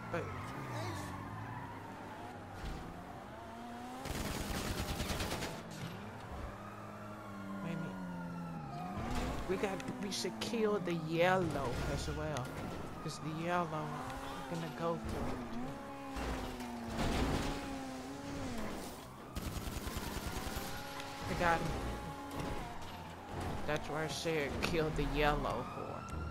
But wait a minute. We should kill the yellow as well. Because the yellow gonna go for it too. I got him. That's where I said kill the yellow for.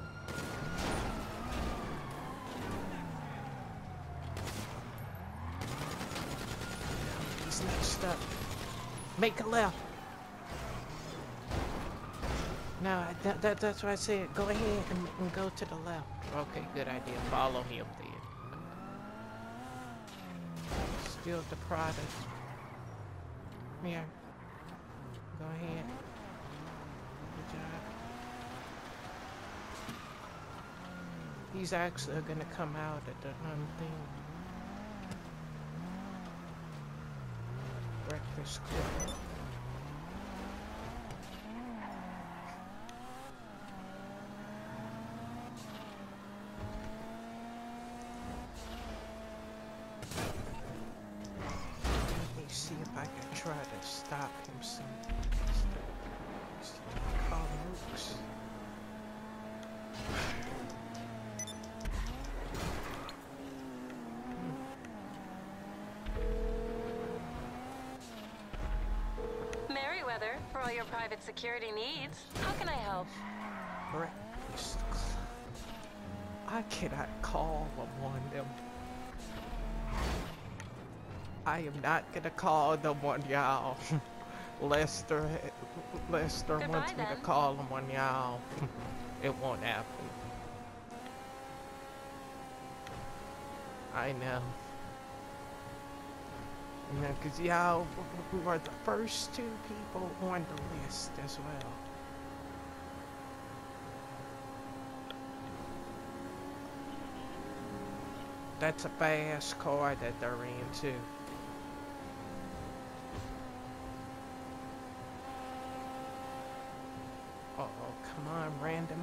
He's next up. Make a left. No, that's what I said. Go ahead and go to the left. Okay, good idea. Follow him then. Steal the product. Here. Go ahead. Good job. He's actually gonna come out at the thing. Breakfast club. See if I can try to stop him some. Call Mooks. Merriweather, for all your private security needs. How can I help? Breakfast club. I cannot call on them. I am not gonna call them on y'all. Lester Goodbye, wants me to then. call them on y'all. It won't happen. I know. You know, cause y'all were the first two people on the list as well. That's a fast car that they're in too. Uh-oh, come on, random.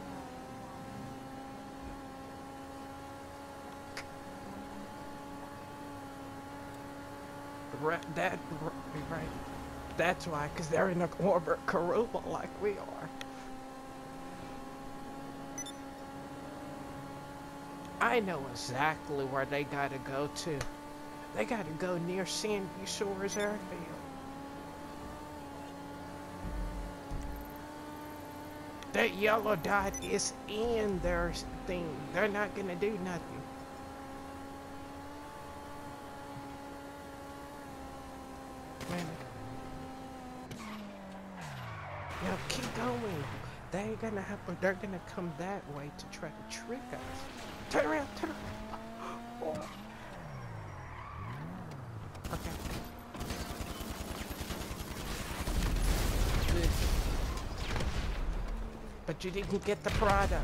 Right. That's why, because they're in a orbit Karuba like we are. I know exactly where they gotta go to. They gotta go near Sandy Shores Airfield. That yellow dot is in their thing. They're not gonna do nothing. Man. Now keep going. They ain't gonna have, they're gonna come that way to try to trick us. Turn around, turn around. Oh. Okay. Good. But you didn't get the product.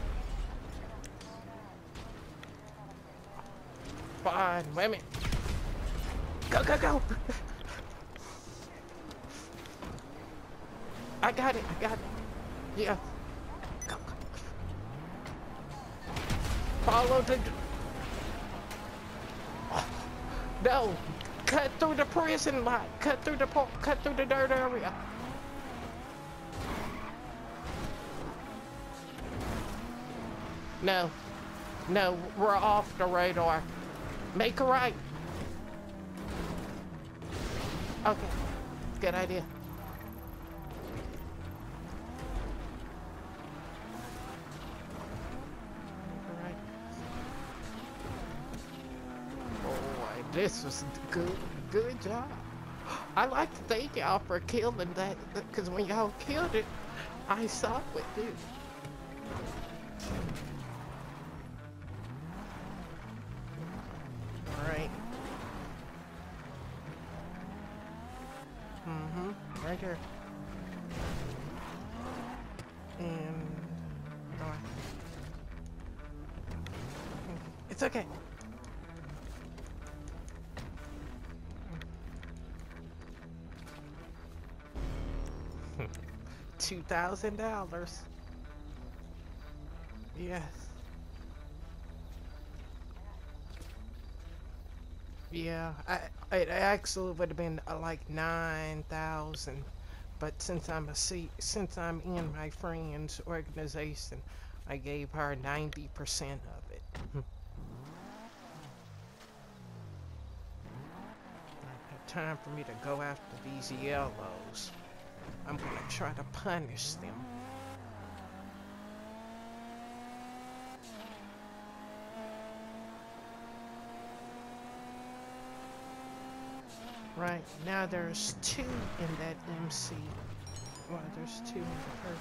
Fine, wait a minute. Go, go, go! I got it, I got it. Yeah. Go, go. Follow the... Oh, no! Cut through the prison lot! Cut through the dirt area! No. No, we're off the radar. Make a right. Okay. Good idea. Make a right. Boy, this was good job. I like to thank y'all for killing that, because when y'all killed it, I saw it, dude. Alright. Right here. And... oh. It's okay. $2,000. Yes. Yeah, it actually would have been like 9,000, but since I'm in my friend's organization, I gave her 90% of it. Time for me to go after these yellows. I'm gonna try to punish them. Right, now there's two in that MC. Well, there's two in the purple.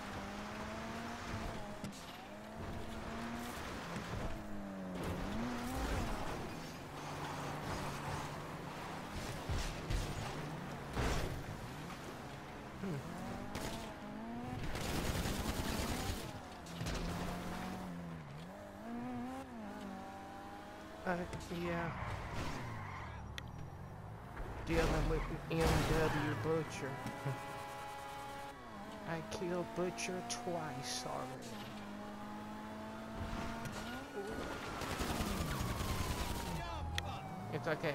Yeah. Dealing with MW Butcher. I killed Butcher twice already. It's okay.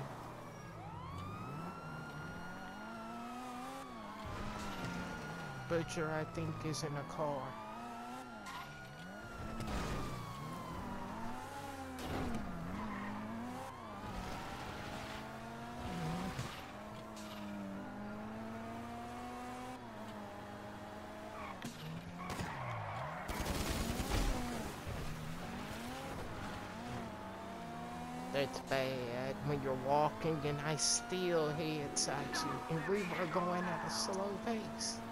Butcher, I think, is in a car. That's bad when you're walking and I still heads at you and we were going at a slow pace.